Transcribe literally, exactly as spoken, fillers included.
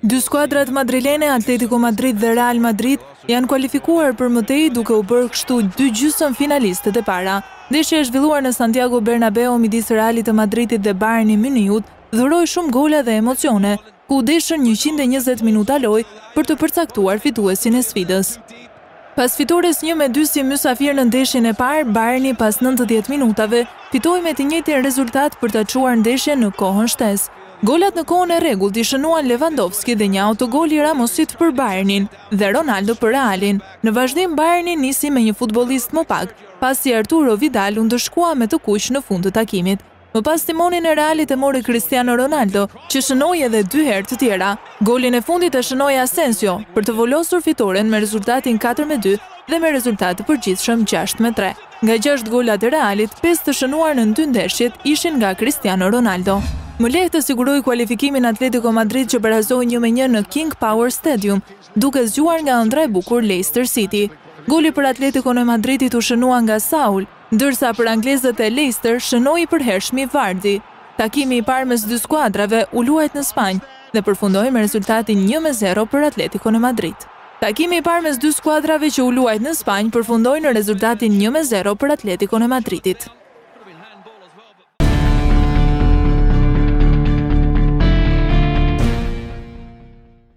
Dy skuadrat madrilene, Atletico Madrid dhe Real Madrid, janë kualifikuar për mëtej duke u bërë kështu dy gjysmë finalistët e para. Ndeshja e zhvilluar në Santiago Bernabeu midis Realit të Madridit dhe Bayern Munichut dhuroi shumë gola dhe emocione, ku deshën njëqind e njëzet minuta lojë për të përcaktuar fituesin e sfidës. Pas fitores një me dy si mysafir në ndeshjen e parë, Bayerni pas nëntëdhjetë minutave fitoi me të njëjtin rezultat për ta çuar ndeshjen në kohën shtesë. Golat në kohën e rregullt i shënuan Lewandowski dhe një autogol i Ramosit për Bayernin dhe Ronaldo për Realin. Në vazhdim Bayerni nisi me një futbollist më pak, pasi Arturo Vidal u ndëshkua me të kuq në fund të takimit. Më pas timonin e Realit e mori Cristiano Ronaldo, që shënoi edhe dy herë të tjera. Golin e fundit e shënoi Asensio për të volosur fitoren me rezultatin katër me dy dhe me rezultat të përgjithshëm gjashtë me tre. Nga gjashtë golat e Realit, pesë të shënuar në dy ndeshjet ishin nga Cristiano Ronaldo. Më lehtë të siguroi kualifikimin Atletico Madrid që barazoi një me një në King Power Stadium, duke zgjuar nga ëndra e bukur Leicester City. Goli për Atletico në Madridit u shënua nga Saul, ndërsa për anglezët e Leicester shënoi i përhershmi Vardy. Takimi i parë mes dy skuadrave u luajt në Spanjë dhe përfundoi me rezultatin një me zero për Atletico në Madrid. Takimi i parë mes dy skuadrave që u luajt në Spanjë përfundoi në rezultatin një me zero për Atletico në Madridit.